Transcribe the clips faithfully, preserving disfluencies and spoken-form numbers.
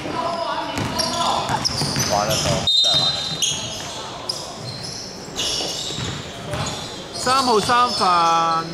玩的时候再玩。 三號三飯。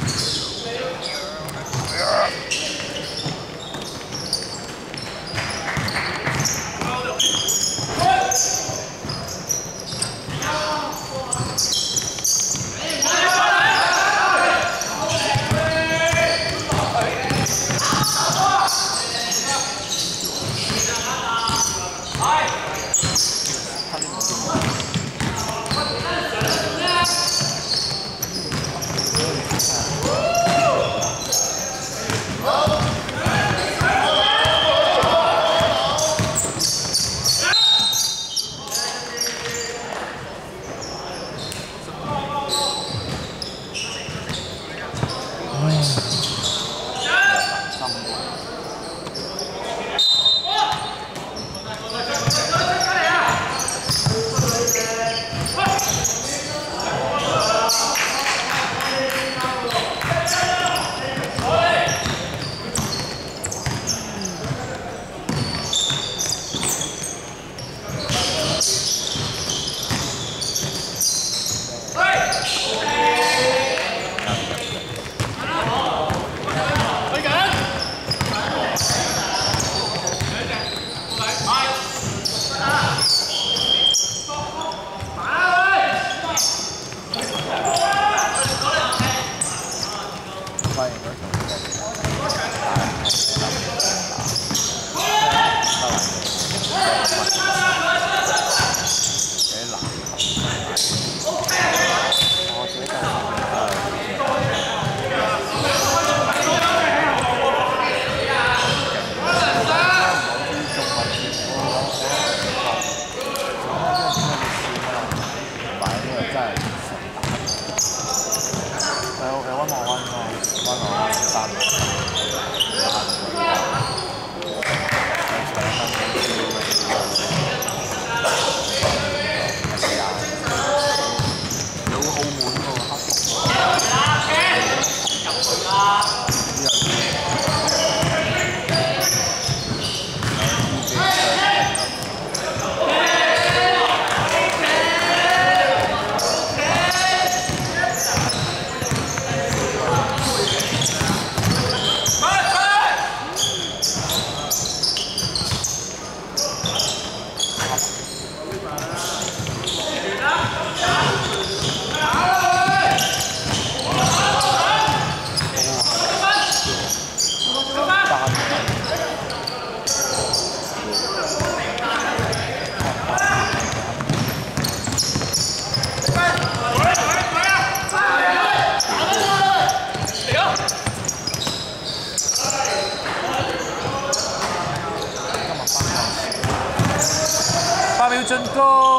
八秒進攻。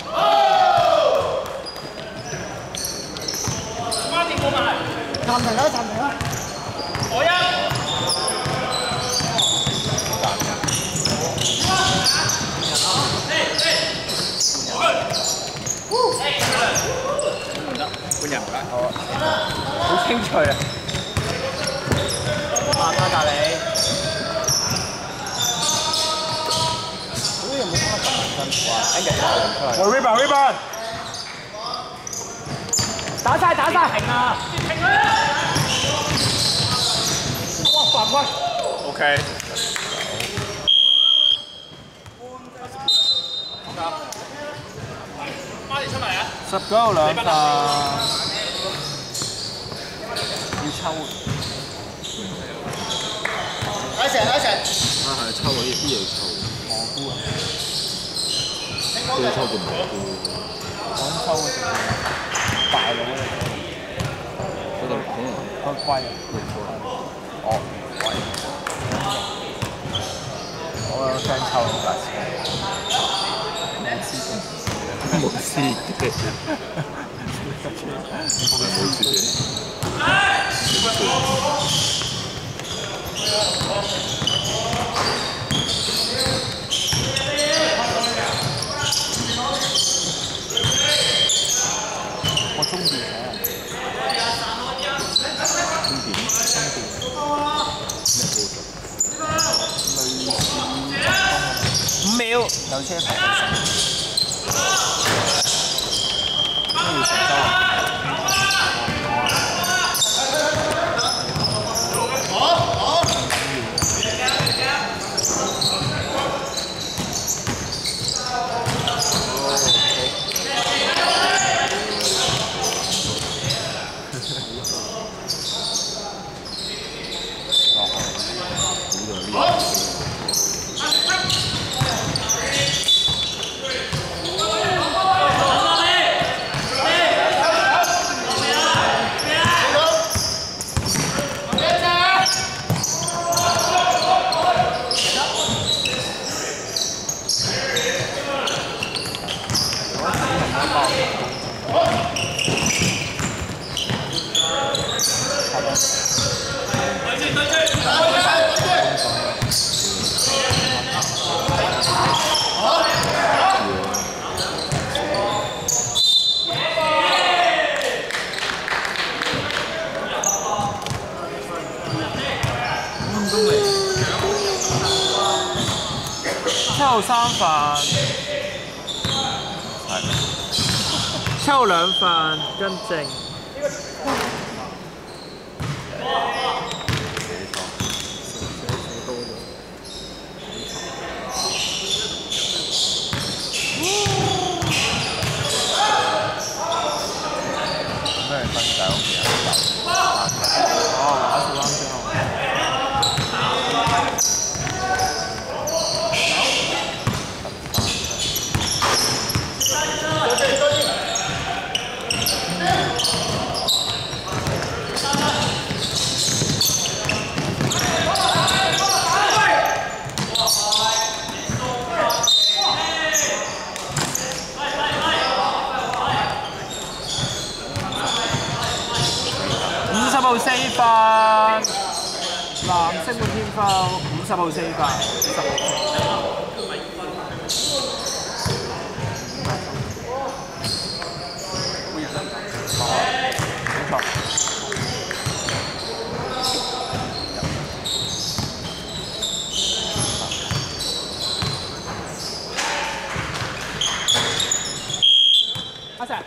暫停啦！暫停啦！ 我一。 半人唔該。好，好清脆啊！慢慢打你。好似有冇翻得咁辛苦啊？一日打兩出。 喂 ，rebound rebound。 打晒打晒，停啊！ 停佢啦！ 哇，犯規。 O K。 孖你出嚟啊！ 十九兩分。 要抽。 一成一成。 啊係抽嗰啲啲嘢抽。蘑菇啊！都要抽半蘑菇。講抽嗰啲大佬嚟嘅。嗰度可能個龜啊。哦，龜。我有 friend 抽好大錢。冇知嘅。我係冇知嘅。我中意睇啊！中點？中點？咩報道？類似。 有車牌。都要成周啊！ 七號三份，七號兩份，跟正。 咩分手？ 哦，打少啱先咯。五十號四份，藍色滿天花，五十號四份，十號。 冇錯。 阿 Sir。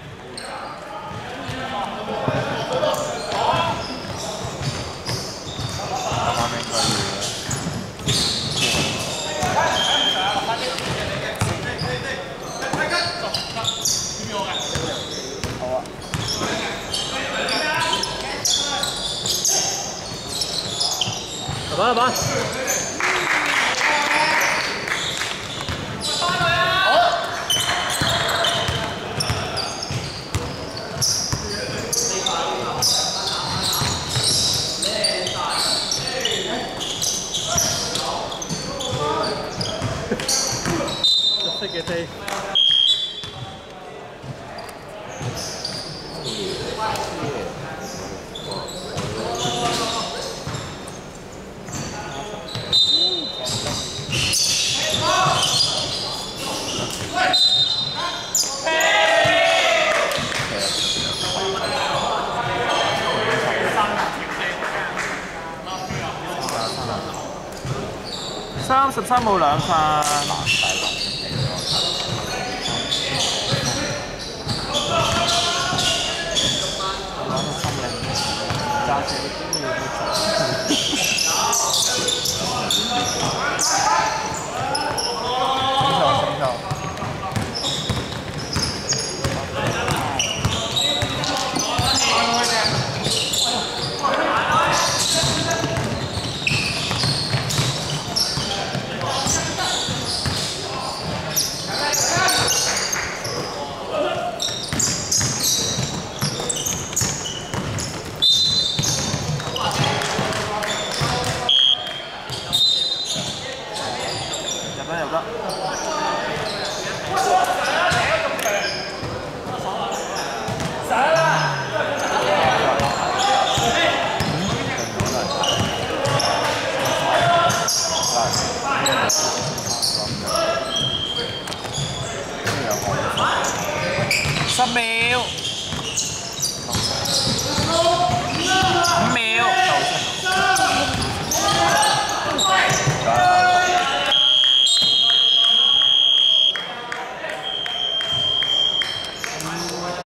來吧，來吧。識嘅飛。 三十三號兩份。 揸車都要十秒。